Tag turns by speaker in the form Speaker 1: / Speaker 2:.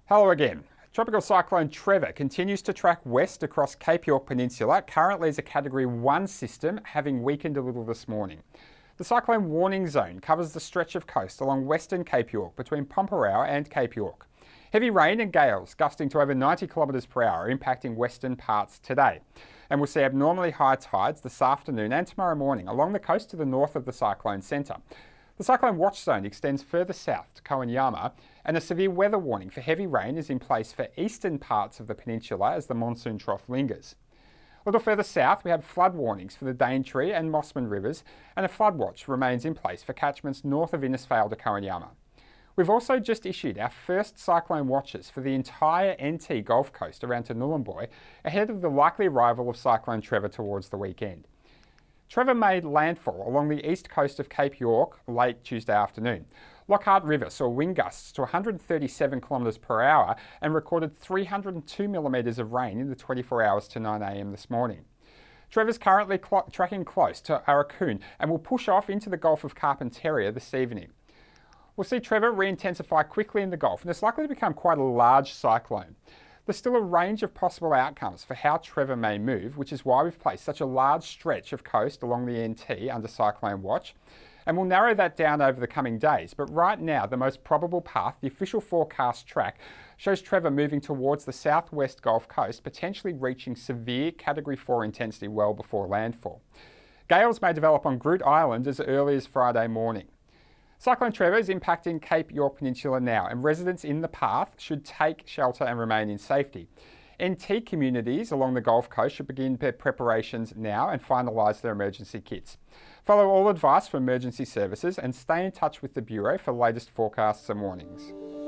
Speaker 1: Hello again. Tropical cyclone Trevor continues to track west across Cape York Peninsula, currently as a Category 1 system, having weakened a little this morning. The cyclone warning zone covers the stretch of coast along western Cape York between Pomperaua and Cape York. Heavy rain and gales gusting to over 90 kilometres per hour are impacting western parts today. And we'll see abnormally high tides this afternoon and tomorrow morning along the coast to the north of the cyclone centre. The cyclone watch zone extends further south to Koanyama, and a severe weather warning for heavy rain is in place for eastern parts of the peninsula as the monsoon trough lingers. A little further south, we have flood warnings for the Daintree and Mossman rivers, and a flood watch remains in place for catchments north of Innisfail to Koanyama. We've also just issued our first cyclone watches for the entire NT Gulf Coast around to Nhulunbuy, ahead of the likely arrival of Cyclone Trevor towards the weekend. Trevor made landfall along the east coast of Cape York late Tuesday afternoon. Lockhart River saw wind gusts to 137 kilometres per hour and recorded 302 millimetres of rain in the 24 hours to 9 a.m. this morning. Trevor's currently tracking close to Arakoon and will push off into the Gulf of Carpentaria this evening. We'll see Trevor re-intensify quickly in the Gulf, and it's likely to become quite a large cyclone. There's still a range of possible outcomes for how Trevor may move, which is why we've placed such a large stretch of coast along the NT under cyclone watch. And we'll narrow that down over the coming days. But right now, the most probable path, the official forecast track, shows Trevor moving towards the southwest Gulf Coast, potentially reaching severe Category 4 intensity well before landfall. Gales may develop on Groot Island as early as Friday morning. Cyclone Trevor is impacting Cape York Peninsula now, and residents in the path should take shelter and remain in safety. NT communities along the Gulf Coast should begin their preparations now and finalise their emergency kits. Follow all advice from emergency services and stay in touch with the Bureau for latest forecasts and warnings.